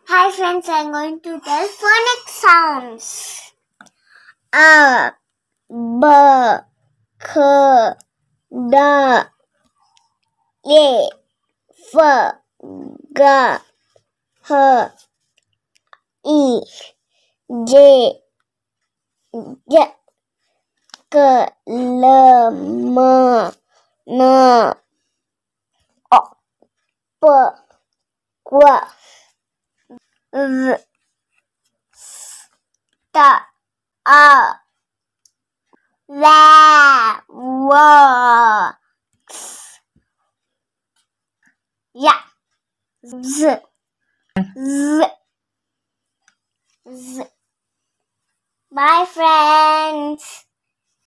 Hi friends, I'm going to tell phonics sounds. A, B, K, D, E, F, G, H, I, J, J, K, L, M, N, O, P, Q, V, T, A, W, X, Y, Z, Z, Z. Bye, friends.